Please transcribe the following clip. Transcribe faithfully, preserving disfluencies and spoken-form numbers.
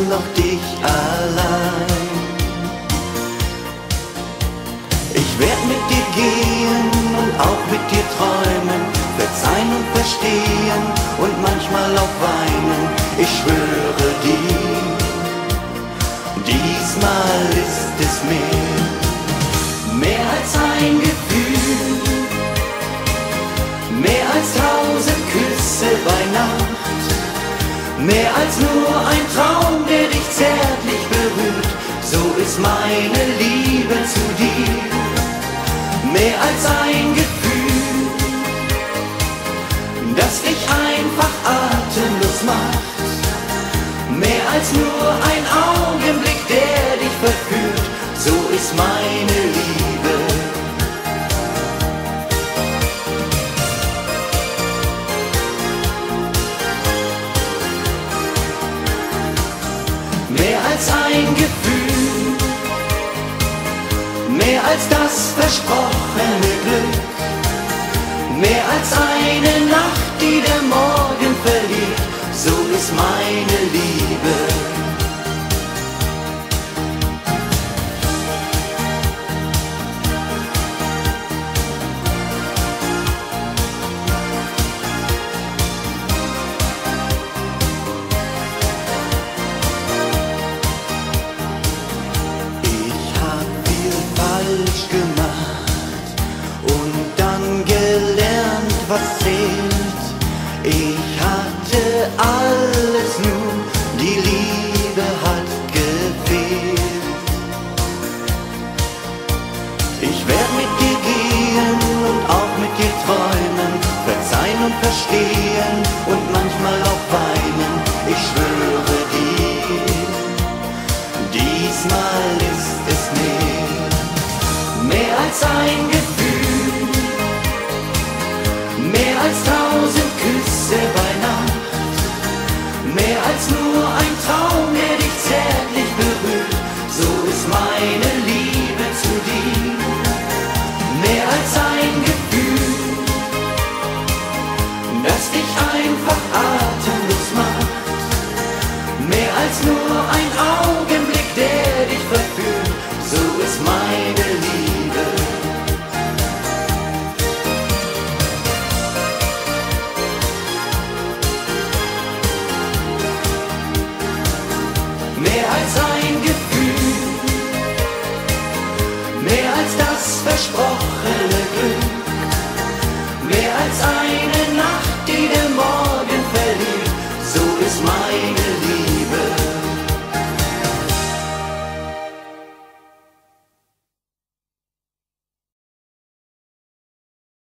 noch dich allein. Ich werd mit dir gehen und auch mit dir träumen, verzeihen und verstehen und manchmal auch weinen. Ich schwöre dir, diesmal ist es mehr, mehr als ein Gefühl, mehr als tausend Küsse bei Nacht, mehr als nur ein Traum, der dich zärtlich berührt. So ist meine Liebe zu dir, mehr als ein Gefühl, das dich einfach atemlos macht, mehr als nur ein Augenblick, der dich verführt. So ist meine Liebe. Mehr als ein Gefühl, mehr als das versprochene Glück, mehr als eine Nacht, die der Morgen verliert. So ist meine Liebe. Gemacht und dann gelernt, was zählt. Ich hatte alles, nur die Liebe hat gefehlt. Ich werd mit dir gehen und auch mit dir träumen, verzeihen und verstehen und manchmal auch